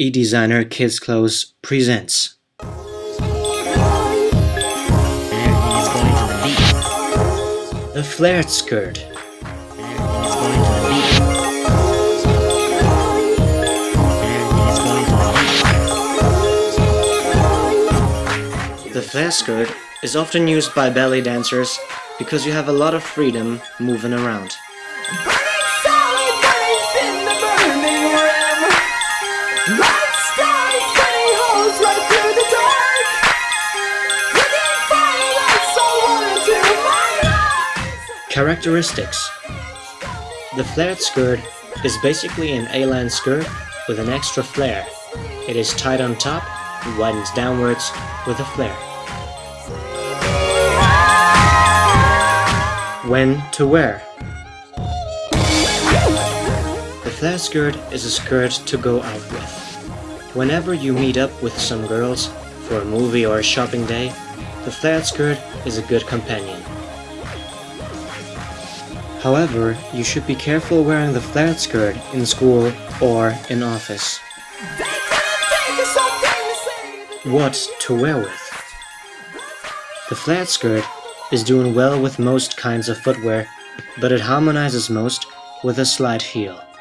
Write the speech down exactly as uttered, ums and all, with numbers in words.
E-Designer Kids Clothes presents. And he's going to the beach. The flared skirt. And he's going to the beach. And he's going to the beach. The flare skirt is often used by ballet dancers because you have a lot of freedom moving around. Characteristics. The flared skirt is basically an A-line skirt with an extra flare. It is tight on top and widens downwards with a flare. When to wear. The flare skirt is a skirt to go out with. Whenever you meet up with some girls for a movie or a shopping day, the flared skirt is a good companion. However, you should be careful wearing the flared skirt in school or in office. What to wear with? The flared skirt is doing well with most kinds of footwear, but it harmonizes most with a slight heel.